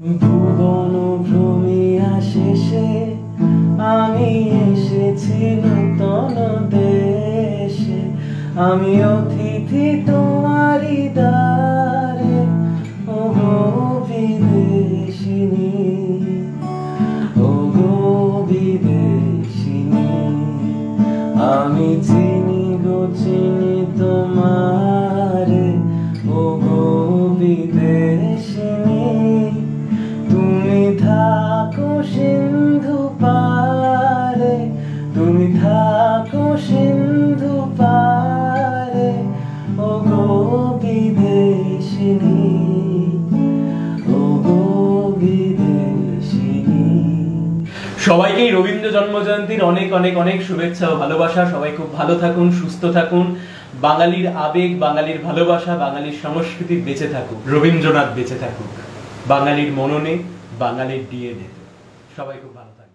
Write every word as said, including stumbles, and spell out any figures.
ভুবন ভ্রমিয়া শেষে আমি এসেছি নূতন দেশে, আমি অতিথি তোমারি দ্বারে, ও গো বিদেশিনী, ও গো বিদেশিনী। আমি চিনি গো চিনি তোমারে, ও গো বিদেশিনী। তুমি থাকো সিন্ধু পারে, তুমি থাকো সিন্ধু পারে, ও গো বিদেশিনী, ও গো বিদেশিনী। সবাইকেই রবীন্দ্র জন্মজয়ন্তীর অনেক অনেক অনেক শুভেচ্ছা ও ভালোবাসা। সবাই খুব ভালো থাকুন, সুস্থ থাকুন। বাঙালির আবেগ, বাঙালির ভালোবাসা, বাঙালির সংস্কৃতি বেঁচে থাকুক। রবীন্দ্রনাথ বেঁচে থাকুক বাঙালির মননে, বাঙালির ডিএনএ। সবাই খুব ভালো থাকুন।